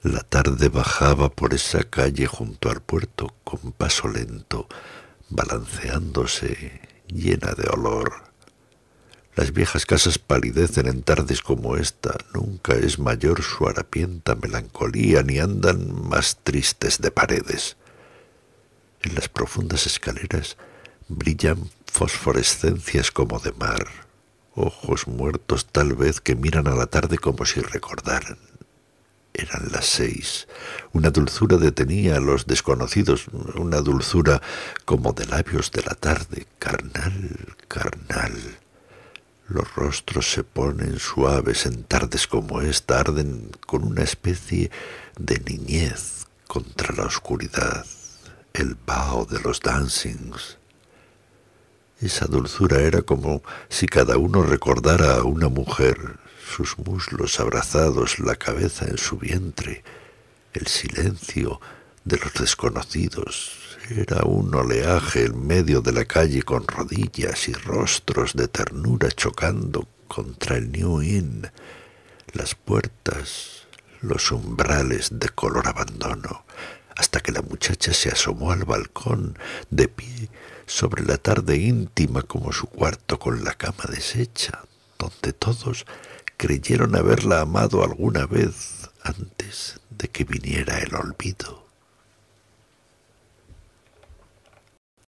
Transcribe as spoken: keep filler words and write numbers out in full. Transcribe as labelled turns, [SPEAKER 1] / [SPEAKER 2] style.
[SPEAKER 1] La tarde bajaba por esa calle junto al puerto con paso lento, balanceándose, llena de olor. Las viejas casas palidecen en tardes como esta, nunca es mayor su harapienta melancolía, ni andan más tristes de paredes. En las profundas escaleras brillan fosforescencias como de mar, ojos muertos tal vez que miran a la tarde como si recordaran. Eran las seis. Una dulzura detenía a los desconocidos, una dulzura como de labios de la tarde, carnal, carnal. Los rostros se ponen suaves en tardes como esta, arden con una especie de niñez contra la oscuridad, el vaho de los dancings. Esa dulzura era como si cada uno recordara a una mujer, sus muslos abrazados, la cabeza en su vientre, el silencio de los desconocidos. Era un oleaje en medio de la calle con rodillas y rostros de ternura chocando contra el New Inn, las puertas, los umbrales de color abandono, hasta que la muchacha se asomó al balcón, de pie sobre la tarde íntima como su cuarto con la cama deshecha, donde todos creyeron haberla amado alguna vez antes de que viniera el olvido.